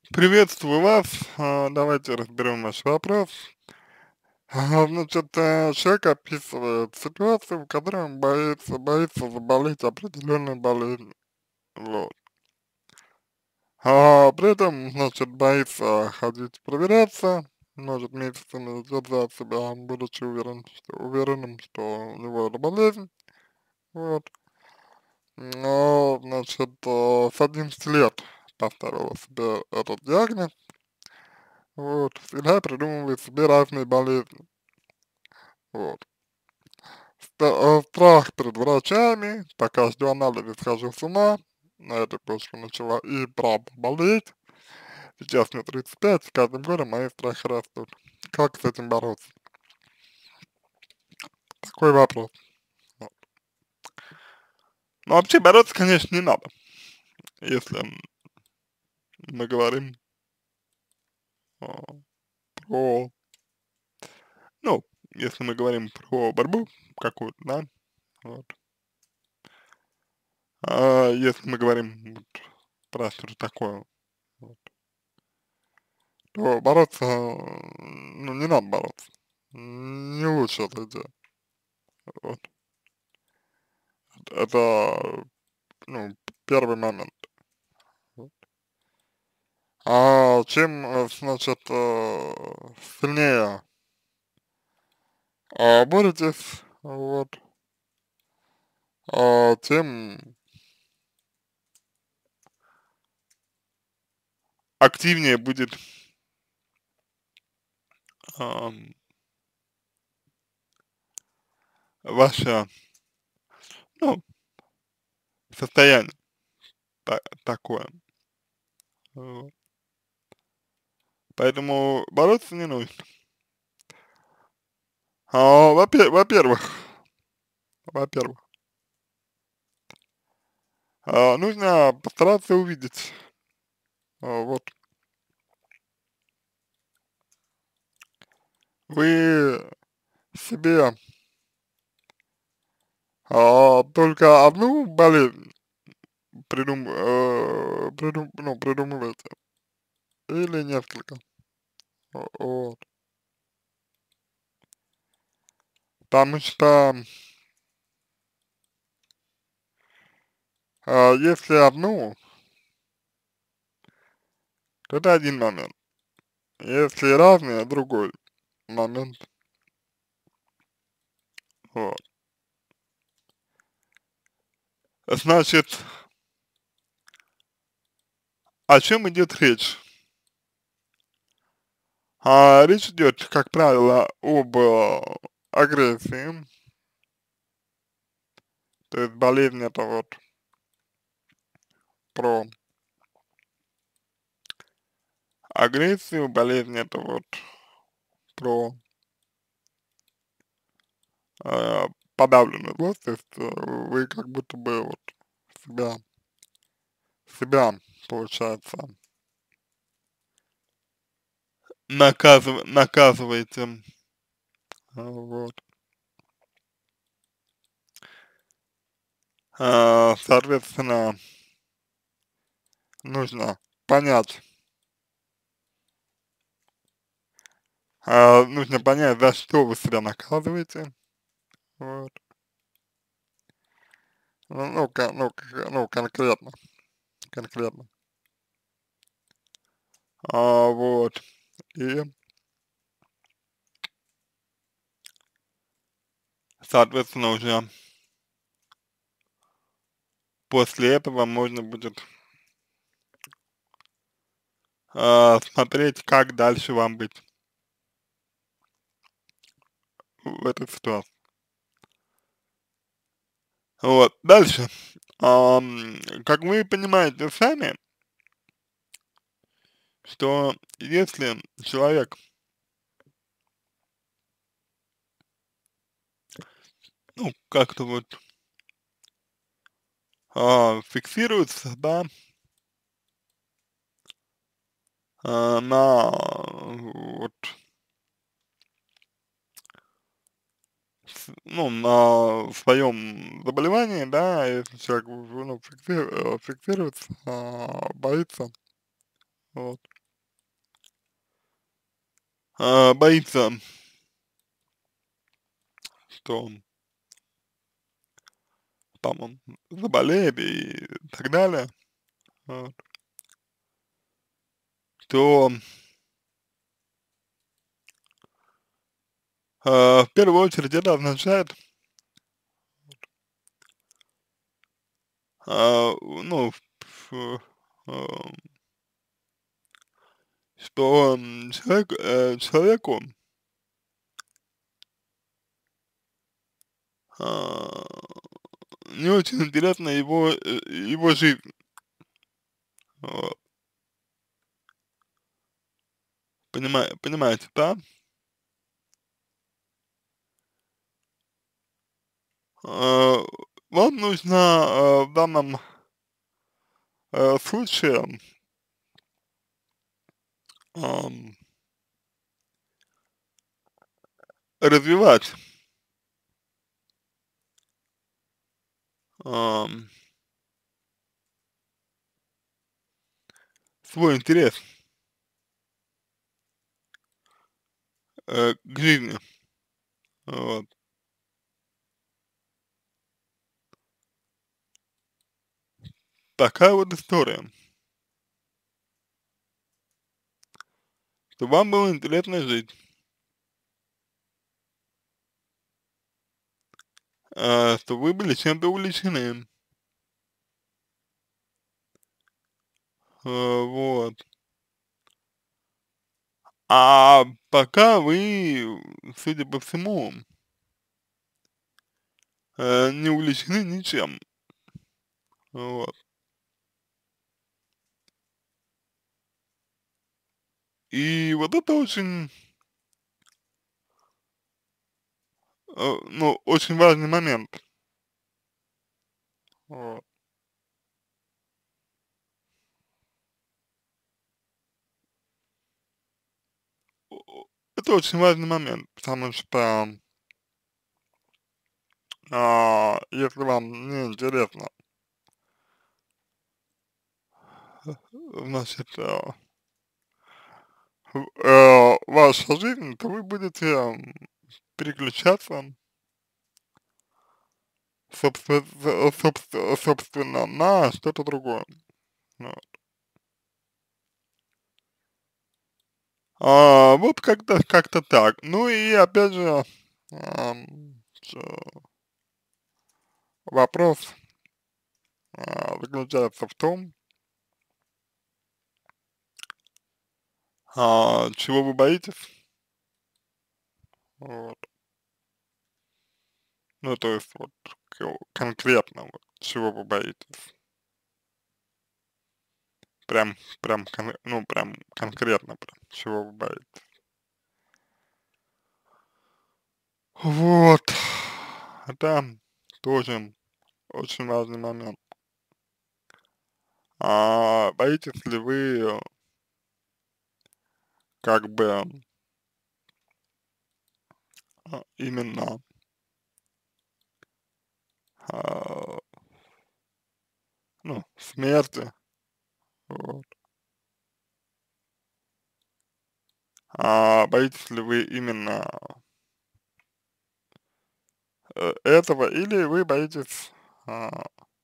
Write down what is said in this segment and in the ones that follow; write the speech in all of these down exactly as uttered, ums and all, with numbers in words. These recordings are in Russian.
Приветствую вас. А, Давайте разберем наш вопрос. А, Значит, э, человек описывает ситуацию, в которой он боится, боится заболеть определенной болезнью. Вот. А при этом, значит, боится ходить проверяться, может месяцами держать себя, будучи уверен, что, уверенным, что у него эта болезнь. Вот. Но, значит, э, с одиннадцати лет поставила себе этот диагноз. Вот. Всегда придумывает себе разные болезни. Вот. Ста- э, Страх перед врачами, пока жду анализы, схожу с ума, на этой почве начала и правда болеть. Сейчас мне тридцать пять, с каждым годом мои страхи растут. Как с этим бороться? Такой вопрос. Вот. Ну, вообще бороться, конечно, не надо, если мы говорим а, про, ну, если мы говорим про борьбу какую-то, да, вот. А если мы говорим вот про что-то такое, вот, то бороться, э, ну, не надо бороться. Не лучше это делать. Вот. Это, ну, первый момент. Вот. А чем, э, значит, э, сильнее а, боретесь, вот, а, тем активнее будет ам, ваше, ну, состояние та- такое. Вот. Поэтому бороться не нужно. А, во-пе- во-первых, во-первых, а, нужно постараться увидеть, а, вот, вы себе а, только одну болезнь придум, э, придум, ну, придумываете или несколько? О- Вот. Потому что а, если одну, то это один момент. Если разные, другой момент. Вот. Значит, о чем идет речь? А, речь идет, как правило, об э, агрессии, то есть болезнь это вот про агрессию, болезнь это вот про э, подавленную злость, то есть э, вы как будто бы вот себя, себя, получается, наказыв, наказываете, а, вот. А, соответственно, нужно понять, а, нужно понять, за что вы себя наказываете, вот. Ну, ну, кон- ну, к- ну, конкретно, конкретно. А, вот. И, соответственно, уже после этого можно будет а, смотреть, как дальше вам быть в этой ситуации. Вот. Дальше. Ам, как вы понимаете сами, что если человек, ну, как-то вот а, фиксируется, да, а, на вот, с- ну, на своем заболевании, да, если человек, ну, фикси- э, фиксируется, а, боится, вот. а, боится, что там он заболеет и так далее, вот, то а, в первую очередь это означает, а, ну, ф- а, что м, человек, э, человеку а, не очень интересна его, э, его жизнь. Вот. Понима понимаете, да? А, вам нужно, а, в данном, э, случае, ам, развивать, ам, свой интерес, э, к жизни. Вот. Такая вот история. Чтобы вам было интересно жить, а, чтобы вы были чем-то увлечены. А, вот. А пока вы, судя по всему, э, не увлечены ничем. Вот. И вот это очень, э, ну, очень важный момент. Вот. О- Это очень важный момент, потому что, а, если вам не интересно, значит, э, в- э, ваша жизнь, то вы будете м, переключаться, собственно, собственно, собственно, на что-то другое. Вот. А, вот как-то как-то так. Ну и опять же, ам, чё, вопрос а, заключается в том, а, чего вы боитесь. Вот. Ну, то есть вот ко- конкретно вот, чего вы боитесь. Прям, прям, кон- ну, прям конкретно, прям, чего вы боитесь. Вот. Это тоже очень важный момент. А боитесь ли вы э, как бы а, именно а, ну, смерти, вот. А боитесь ли вы именно э, этого, или вы боитесь а,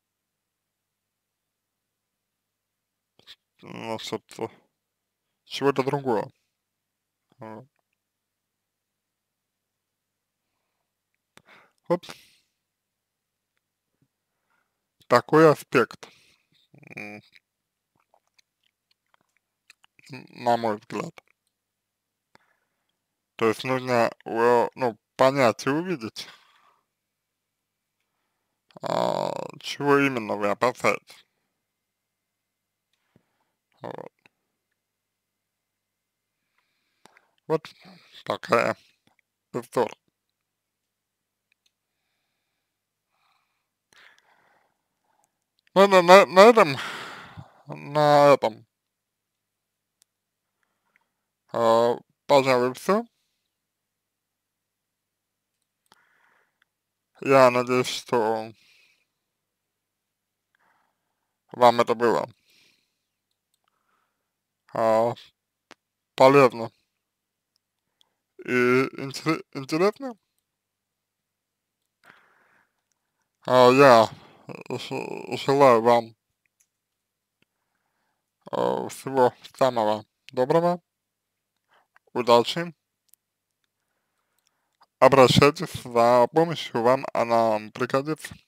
ну, что-то, чего-то другого? Вот. Вот такой аспект, м, на мой взгляд. То есть нужно, э, ну, понять и увидеть, а, чего именно вы опасаетесь. Вот, вот такая история. Ну, на, на, на этом, на этом, а, пожалуй, все. Я надеюсь, что вам это было а, полезно. и интере интересно. А, я ж желаю вам э, всего самого доброго, удачи. Обращайтесь за помощью, вам она пригодится.